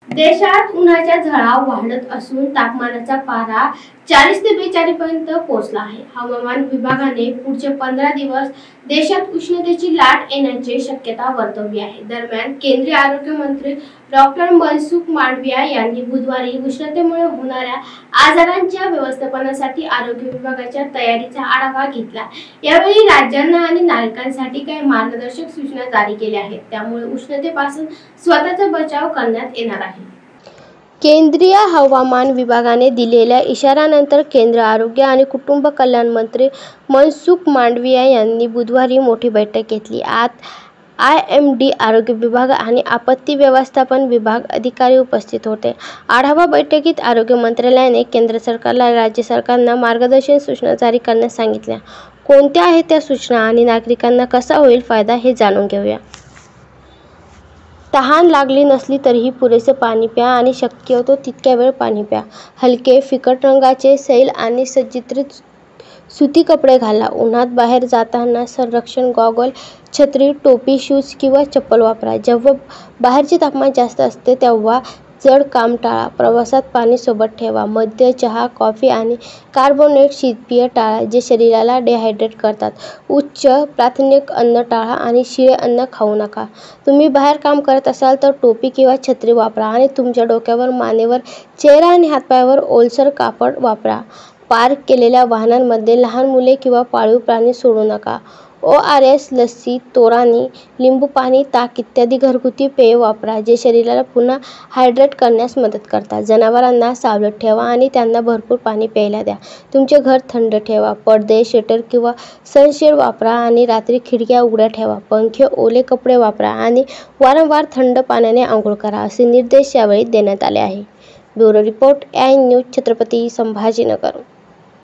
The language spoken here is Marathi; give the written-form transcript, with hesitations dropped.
देशात उन्हाच्या झळा वाढत असून तापमानाचा पारा 40 ते 42 पर्यंत पोहोचला आहे। हवामान विभागाने पुढचे 15 दिवस देशात उष्णतेची लाट येण्याची शक्यता वर्तवली आहे। दरम्यान केंद्रीय आरोग्य मंत्री डॉक्टर मनसुख मांडविया यांनी बुधवारी उष्णतेमुळे होणाऱ्या आजारांच्या व्यवस्थापनासाठी आरोग्य विभागाच्या तयारीचा आढावा घेतला। यावेळी राज्यांना आणि नागरिकांसाठी काही मार्गदर्शक सूचना जारी केल्या आहेत। त्यामुळे उष्णतेपासून स्वतःचा बचाव करण्यात येणार आहे। केंद्रीय हवामान विभागाने दिलेल्या इशाऱ्यानंतर केंद्र आरोग्य आणि कुटुंब कल्याण मंत्री मनसुख मांडविया यांनी बुधवारी मोठी बैठक घेतली। IMD आरोग्य विभाग आणि आपत्ती व्यवस्थापन विभाग अधिकारी उपस्थित होते। आढावा बैठकीत आरोग्य मंत्रालयाने केंद्र सरकारला राज्य सरकारना मार्गदर्शक सूचना जारी करण्यास सांगितल्या। कोणत्या आहेत त्या सूचना आणि नागरिकांना कसा होईल फायदा हे जाणून घेऊया। तहान लागली नसली तरीही पुरेसे पाणी प्या आणि शक्यतो तितक्या वेळ पाणी प्या। हलके फिकट रंगाचे सैल आणि सज्जित सुती कपडे घाला। उन्हात बाहेर जाताना संरक्षण गॉगल, छत्री, टोपी, शूज किंवा चप्पल वापरा। जेव्हा बाहेरचे तापमान जास्त असते तेव्हा जड काम टाळा। प्रवासात पाणी सोबत ठेवा। मद्य, चहा, कॉफी आणि कार्बोनेटेड शीतपेय टाळा जे शरीराला डिहायड्रेट करतात। उच्च प्रथिनयुक्त अन्न टाळा आणि शिळे अन्न खाऊ नका। तुम्ही बाहेर काम करत असाल तर टोपी किंवा छत्री वापरा आणि तुमच्या डोक्यावर, मानेवर, चेहरा आणि हातापायावर ओलसर कापड वापरा। पार्क केलेल्या वाहनांमध्ये लहान मुले किंवा पाळीव प्राणी सोडू नका। ORS, लस्सी, तोराणी, लिंबू पाणी, ताक इत्यादी घरगुती पेये वापरा जे शरीराला पुन्हा हायड्रेट करण्यास मदत करतात। जनावरांना सावलीत ठेवा आणि त्यांना भरपूर पाणी प्यायला द्या। तुमचे घर थंड ठेवा। पडदे, शटर किंवा सनशेड वापरा आणि रात्री खिडक्या उघड्या ठेवा। पंखे, ओले कपडे वापरा आणि वारंवार थंड पाण्याने आंघोळ करा असे निर्देश यावेळी देण्यात आले आहेत। Bureau report, AI news, Chhatrapati Sambhajinagar.